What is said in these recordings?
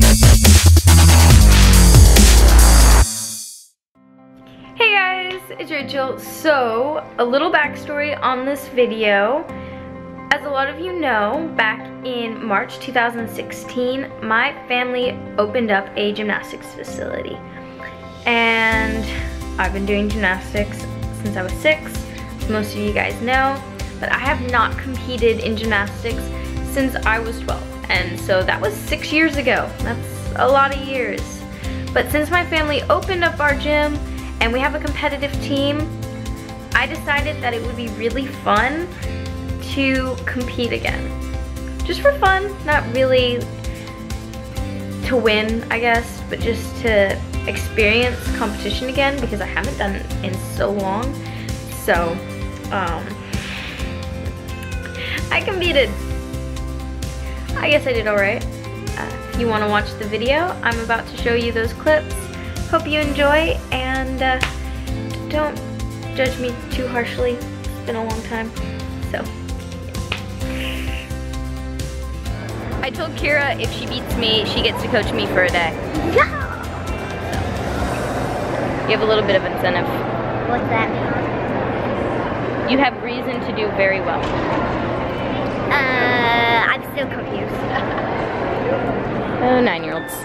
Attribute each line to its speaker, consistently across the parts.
Speaker 1: Hey guys, it's Rachel. So, a little backstory on this video. As a lot of you know, back in March 2016, my family opened up a gymnastics facility. And I've been doing gymnastics since I was 6, as most of you guys know. But I have not competed in gymnastics since I was 12. And so that was 6 years ago. That's a lot of years. But since my family opened up our gym, and we have a competitive team, I decided that it would be really fun to compete again. Just for fun, not really to win, I guess, but just to experience competition again because I haven't done it in so long. So, I competed. I guess I did alright. If you want to watch the video, I'm about to show you those clips. Hope you enjoy, and don't judge me too harshly. It's been a long time, so. I told Kira if she beats me, she gets to coach me for a day. Yeah! So, you have a little bit of incentive.
Speaker 2: What's that mean?
Speaker 1: You have reason to do very well.
Speaker 2: I'm still confused.
Speaker 1: Oh, 9-year-olds.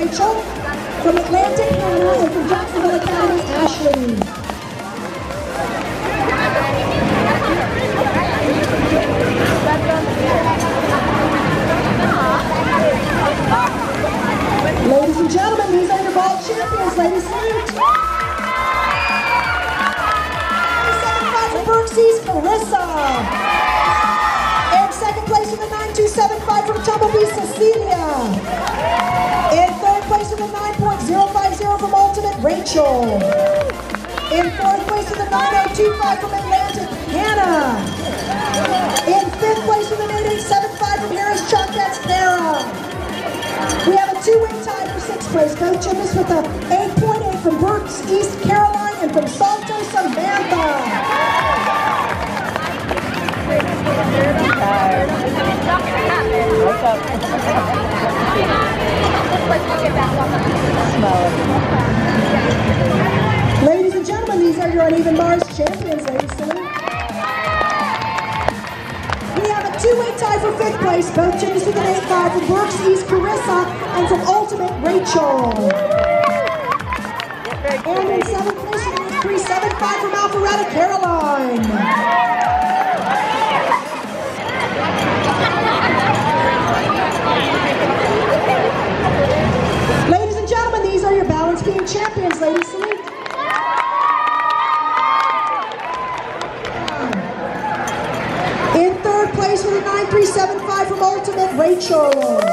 Speaker 3: Rachel. From Atlantic, Hannah. And from Jacksonville Academy, Ashley. Ladies and gentlemen, these are your ball champions. Ladies, salute. 975 from Berksey's Carissa. In second place with the 9275 from Tumblebee, Cecilia. In third place with the 9.050 from Ultimate, Rachel. In fourth place with the 9025 from Atlantic, Hannah. In fifth place with an 8875 from Harris Chuck, that's Sarah. We have a two-way tie for sixth place. Go Gymnastics with a 8.8 from Berks, East Caroline, and from Salto, Samantha. Ladies and gentlemen, these are your uneven bars champions, ladies. Salute. We have a two-way tie for fifth place. Both Gymnastics with an 8.5 from Berks, East Carissa, and from Ultimate, Rachel. And in seventh place, with an 3.75 from Alpharetta, Caroline. Ladies and gentlemen, these are your balance beam champions. Ladies, salute. In third place with a 9.375 from Ultimate, Rachel.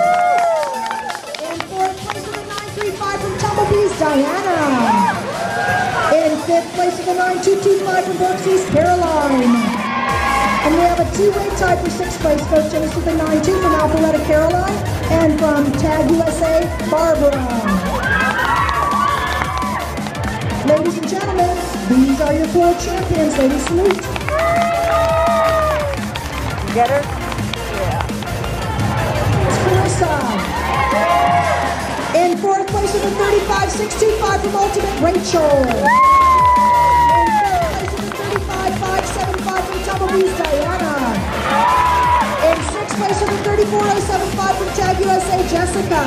Speaker 3: In fourth place with a 9.35 from Tumblebees, Diana. In fifth place with a 9.225 from Berksey's, Caroline. And we have a two-way tie for sixth place. Both Gymnastics with a 9.2 from Alpharetta, Caroline, and from Tag USA, Barbara. Ladies and gentlemen, these are your four champions. Ladies, salute.
Speaker 4: Get her?
Speaker 3: It's Carissa. In fourth place with a 35.625 from Ultimate, Rachel. In fifth place with a 35.575 from Tumblebees, Diana. In sixth place with a 34.075 from Tag USA, Jessica.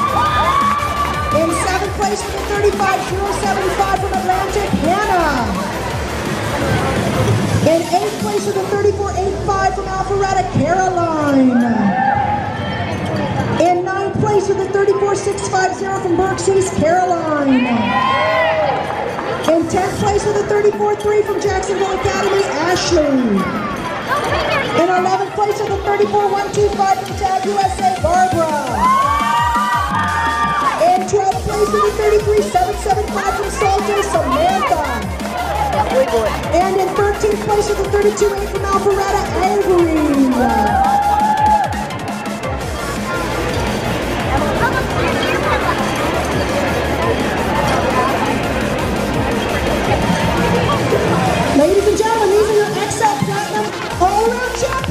Speaker 3: In seventh place with a 35.075 from Atlantic, Hannah. In eighth place with a 34.85 from Alpharetta, Caroline. In ninth place with a 34.650 from Berksey's, Caroline. In 10th place with a 34.3 from Jacksonville Academy, Ashley. In 11th place with a 34.125 from Tag USA, Barbara. In 12th place with a 33.775 from Salto, Samantha. And in 13th place with a 32.8 from Alpharetta, Avery. Ladies and gentlemen, these are your XL Platinum All-Around Champions.